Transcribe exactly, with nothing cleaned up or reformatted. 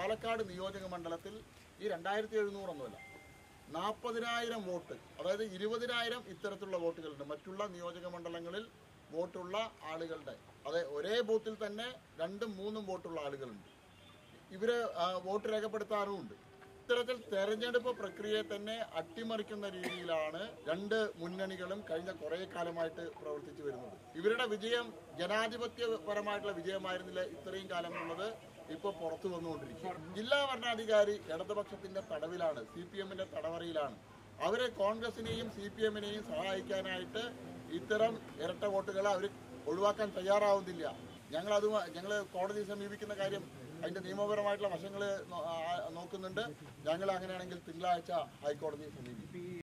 പാലക്കാട് നിയോജക മണ്ഡലത്തിൽ ഈ രണ്ടായിരത്തി എഴുന്നൂറൊന്നുമല്ല, നാൽപ്പതിനായിരം വോട്ട്, അതായത് ഇരുപതിനായിരം ഇത്തരത്തിലുള്ള വോട്ടുകളുണ്ട്. മറ്റുള്ള നിയോജക മണ്ഡലങ്ങളിൽ വോട്ടുള്ള ആളുകളുടെ, അതെ ഒരേ ബൂത്തിൽ തന്നെ രണ്ടും മൂന്നും വോട്ടുള്ള ആളുകളുണ്ട്. ഇവര് വോട്ട് രേഖപ്പെടുത്താറുമുണ്ട്. ഇത്തരത്തിൽ തെരഞ്ഞെടുപ്പ് പ്രക്രിയയെ തന്നെ അട്ടിമറിക്കുന്ന രീതിയിലാണ് രണ്ട് മുന്നണികളും കഴിഞ്ഞ കുറെ കാലമായിട്ട് പ്രവർത്തിച്ചു വരുന്നത്. ഇവരുടെ വിജയം ജനാധിപത്യപരമായിട്ടുള്ള വിജയമായിരുന്നില്ല ഇത്രയും കാലം എന്നുള്ളത് ഇപ്പോൾ പുറത്തു വന്നുകൊണ്ടിരിക്കും. ജില്ലാ ഭരണാധികാരി ഇടതുപക്ഷത്തിന്റെ തടവിലാണ്, സി പി എമ്മിന്റെ തടവറയിലാണ്. അവരെ കോൺഗ്രസിനെയും സി പി എമ്മിനെയും സഹായിക്കാനായിട്ട് ഇത്തരം ഇരട്ട വോട്ടുകളെ അവർ ഒഴിവാക്കാൻ തയ്യാറാവുന്നില്ല. ഞങ്ങളത് ഞങ്ങൾ കോടതിയെ സമീപിക്കുന്ന കാര്യം അതിന്റെ നിയമപരമായിട്ടുള്ള വശങ്ങൾ നോക്കുന്നുണ്ട്. ഞങ്ങൾ അങ്ങനെയാണെങ്കിൽ തിങ്കളാഴ്ച ഹൈക്കോടതിയെ സമീപിക്കും.